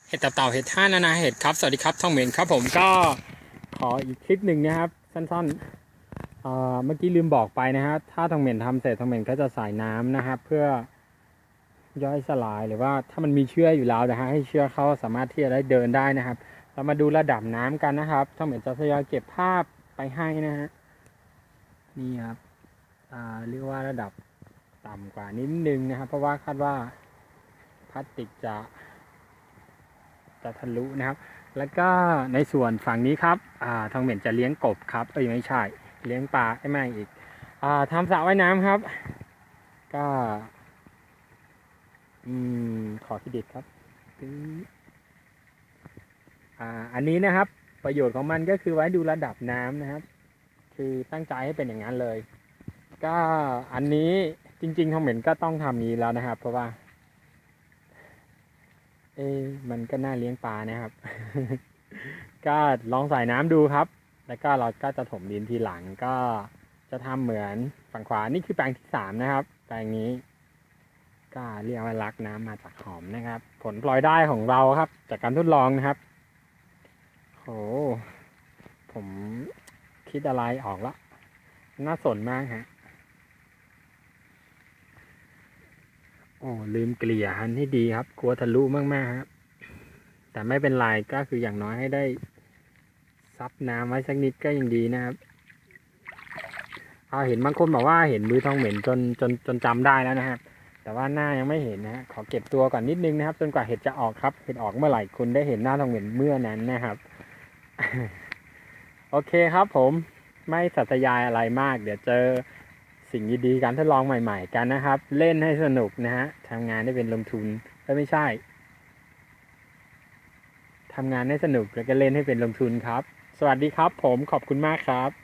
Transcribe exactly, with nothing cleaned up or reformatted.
เห็ดตับเต่าเห็ดท่านานาเห็ดครับสวัสดีครับท่องเหม็นครับผมก็ขออีกคลิปหนึ่งนะครับสั้นๆเอ่อเมื่อกี้ลืมบอกไปนะฮะถ้าท่องเหม็นทำเสร็จท่องเหม็นก็จะใส่น้ำนะครับเพื่อย่อยสลายหรือว่าถ้ามันมีเชื้ออยู่แล้วนะฮะให้เชื้อเขาสามารถที่จะได้เดินได้นะครับเรามาดูระดับน้ำกันนะครับท่องเหม็นจะทยอยเก็บภาพไปให้นะฮะนี่ครับอ่าเรียกว่าระดับต่ำกว่านิดนึงนะครับเพราะว่าคาดว่าพลาสติกจะจะทะลุนะครับแล้วก็ในส่วนฝั่งนี้ครับอ่าทองเหม็นจะเลี้ยงกบครับเอ้ยไม่ใช่เลี้ยงปลาไอ้ไม่อีกอ่าทำสระว่ายน้ำครับก็อืมขอเครดิตครับอ่าอันนี้นะครับประโยชน์ของมันก็คือไว้ดูระดับน้ำนะครับคือตั้งใจให้เป็นอย่างนั้นเลยก็อันนี้จริงๆทองเหม็นก็ต้องทำนี้แล้วนะครับเพราะว่าเอ๊มันก็น่าเลี้ยงปลานะครับ ก็ลองใส่น้ำดูครับแล้วก็เราก็จะถมดินทีหลังก็จะทำเหมือนฝั่งขวานี่คือแปลงที่สามนะครับแปลงนี้ก็เรียกว่ารักน้ำมาจากหอมนะครับผลพลอยได้ของเราครับจากการทดลองนะครับโหผมคิดอะไรออกแล้วน่าสนมากฮะโอ้ลืมเกลี่ยหันให้ดีครับกลัวทะลุมากๆครับแต่ไม่เป็นไรก็คืออย่างน้อยให้ได้ซับน้ำไว้สักนิดก็ยังดีนะครับเอาเห็นบางคนบอกว่าเห็นมือทองเหม็นจนจนจนจำได้แล้วนะครับแต่ว่าหน้ายังไม่เห็นนะฮะขอเก็บตัวก่อนนิดนึงนะครับจนกว่าเห็ดจะออกครับเห็ดออกเมื่อไหร่คุณได้เห็นหน้าทองเหม็นเมื่อนั้นนะครับโอเคครับผมไม่สัตยายอะไรมากเดี๋ยวเจอสิ่งดีๆการทดลองใหม่ๆกันนะครับเล่นให้สนุกนะฮะทำงานได้เป็นลงทุนไม่ใช่ทำงานให้สนุกแล้วก็เล่นให้เป็นลงทุนครับสวัสดีครับผมขอบคุณมากครับ